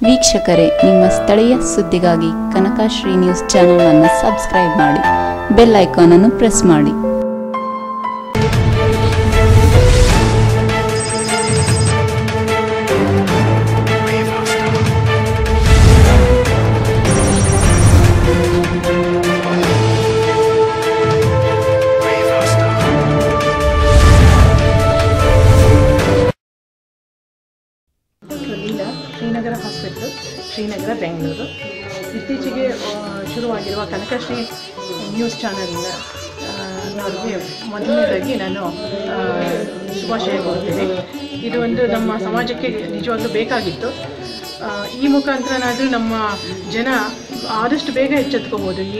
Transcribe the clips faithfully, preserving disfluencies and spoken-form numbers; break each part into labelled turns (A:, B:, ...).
A: ವೀಕ್ಷಕರೇ, ನಿಮ್ಮ ಸ್ಥಳೀಯ ಸುದ್ದಿಗಾಗಿ ಕನಕಶ್ರೀ ನ್ಯೂಸ್ ಚಾನೆಲ್ ಅನ್ನು ಸಬ್ಸ್ಕ್ರೈಬ್ ಮಾಡಿ, ಬೆಲ್ ಐಕಾನ್ ಅನ್ನು ಪ್ರೆಸ್ ಮಾಡಿ.
B: ಶ್ರೀನಗರ ಹಾಸ್ಪಿಟಲ್, ಶ್ರೀನಗರ, ಬೆಂಗಳೂರು. ಇತ್ತೀಚೆಗೆ ಶುರುವಾಗಿರುವ ಕನಕಶ್ರೀ ನ್ಯೂಸ್ ಚಾನೆಲ್ ಅವರಿಗೆ ಮೊದಲನೇದಾಗಿ ನಾನು ಶುಭಾಶಯ ಕೋರುತ್ತೇನೆ. ಇದು ಒಂದು ನಮ್ಮ ಸಮಾಜಕ್ಕೆ ನಿಜವಾಗ್ಲೂ ಬೇಕಾಗಿತ್ತು. ಈ ಮುಖಾಂತರನಾದರೂ ನಮ್ಮ ಜನ ಆದಷ್ಟು ಬೇಗ ಎಚ್ಚೆತ್ಕೋಬೋದು. ಈ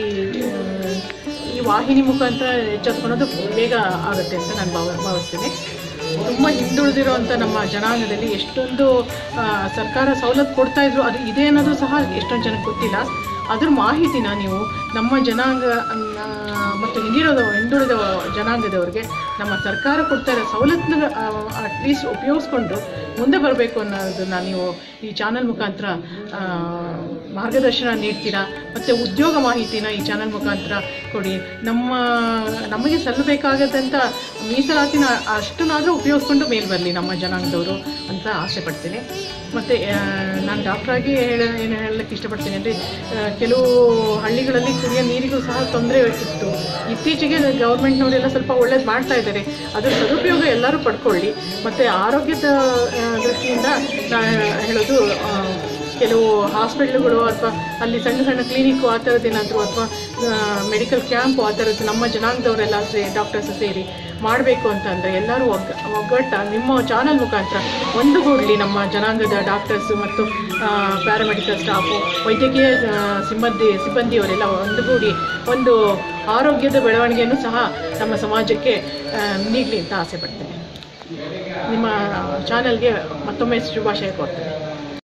B: ಈ ವಾಹಿನಿ ಮುಖಾಂತರ ಎಚ್ಚೆತ್ಕೊಳ್ಳೋದು ಬೇಗ ಆಗುತ್ತೆ ಅಂತ ನಾನು ಭಾವ ಭಾವಿಸ್ತೇನೆ. ತುಂಬ ಹಿಂದುಳಿದಿರೋವಂಥ ನಮ್ಮ ಜನಾಂಗದಲ್ಲಿ ಎಷ್ಟೊಂದು ಸರ್ಕಾರ ಸವಲತ್ತು ಕೊಡ್ತಾಯಿದ್ರು, ಅದು ಇದೆ ಅನ್ನೋದು ಸಹ ಎಷ್ಟೊಂದು ಜನಕ್ಕೆ ಗೊತ್ತಿಲ್ಲ. ಅದ್ರ ಮಾಹಿತಿನ ನೀವು ನಮ್ಮ ಜನಾಂಗ ಮತ್ತು ಹಿಂದಿರೋದ ಹಿಂದುಳಿದ ಜನಾಂಗದವ್ರಿಗೆ ನಮ್ಮ ಸರ್ಕಾರ ಕೊಡ್ತಾ ಇರೋ ಸವಲತ್ತನ್ನ ಅಟ್ಲೀಸ್ಟ್ ಉಪಯೋಗಿಸ್ಕೊಂಡು ಮುಂದೆ ಬರಬೇಕು ಅನ್ನೋದನ್ನು ನೀವು ಈ ಚಾನಲ್ ಮುಖಾಂತರ ಮಾರ್ಗದರ್ಶನ ನೀಡ್ತೀರಾ. ಮತ್ತು ಉದ್ಯೋಗ ಮಾಹಿತಿನ ಈ ಚಾನಲ್ ಮುಖಾಂತರ ಕೊಡಿ. ನಮ್ಮ ನಮಗೆ ಸಲ್ಲಬೇಕಾಗದಂಥ ಮೀಸಲಾತಿನ ಅಷ್ಟನ್ನಾದರೂ ಉಪಯೋಗಿಸ್ಕೊಂಡು ಮೇಲೆ ಬರಲಿ ನಮ್ಮ ಜನಾಂಗದವರು ಅಂತ ಆಸೆ ಪಡ್ತೀನಿ. ಮತ್ತು ನಾನು ಡಾಕ್ಟ್ರಾಗಿ ಹೇಳ ಏನು ಹೇಳಲಿಕ್ಕೆ ಇಷ್ಟಪಡ್ತೀನಿ ಅಂದರೆ, ಕೆಲವು ಹಳ್ಳಿಗಳಲ್ಲಿ ಕುಡಿಯೋ ನೀರಿಗೂ ಸಹ ತೊಂದರೆ ಇತ್ತು. ಇತ್ತೀಚೆಗೆ ಗೌರ್ಮೆಂಟ್ನವರೆಲ್ಲ ಸ್ವಲ್ಪ ಒಳ್ಳೇದು ಮಾಡ್ತಾ ಇದ್ದಾರೆ. ಅದರ ಸದುಪಯೋಗ ಎಲ್ಲರೂ ಪಡ್ಕೊಳ್ಳಿ. ಮತ್ತು ಆರೋಗ್ಯದ ದೃಷ್ಟಿಯಿಂದ ನಾನು ಹೇಳೋದು, ಕೆಲವು ಹಾಸ್ಪಿಟ್ಲುಗಳು ಅಥವಾ ಅಲ್ಲಿ ಸಣ್ಣ ಸಣ್ಣ ಕ್ಲಿನಿಕ್ಕು ಆ ಥರದ್ದೇನಾದರೂ ಅಥವಾ ಮೆಡಿಕಲ್ ಕ್ಯಾಂಪು ಆ ಥರದ್ದು ನಮ್ಮ ಜನಾಂಗದವರೆಲ್ಲ ಸೇ ಡಾಕ್ಟರ್ಸ್ ಸೇರಿ ಮಾಡಬೇಕು ಅಂತಂದರೆ ಎಲ್ಲರೂ ಒಗ್ಗ ಒಗ್ಗಟ್ಟ ನಿಮ್ಮ ಚಾನಲ್ ಮುಖಾಂತರ ಒಂದುಗೂಡಲಿ. ನಮ್ಮ ಜನಾಂಗದ ಡಾಕ್ಟರ್ಸು ಮತ್ತು ಪ್ಯಾರಾಮೆಡಿಕಲ್ ಸ್ಟಾಫು, ವೈದ್ಯಕೀಯ ಸಿಬ್ಬಂದಿ ಸಿಬ್ಬಂದಿಯವರೆಲ್ಲ ಒಂದುಗೂಡಿ ಒಂದು ಆರೋಗ್ಯದ ಬೆಳವಣಿಗೆಯನ್ನು ಸಹ ನಮ್ಮ ಸಮಾಜಕ್ಕೆ ನೀಡಲಿ ಅಂತ ಆಸೆ ಪಡ್ತೇನೆ. ನಿಮ್ಮ ಚಾನಲ್ಗೆ ಮತ್ತೊಮ್ಮೆ ಶುಭಾಶಯ ಕೋರ್ತೇನೆ.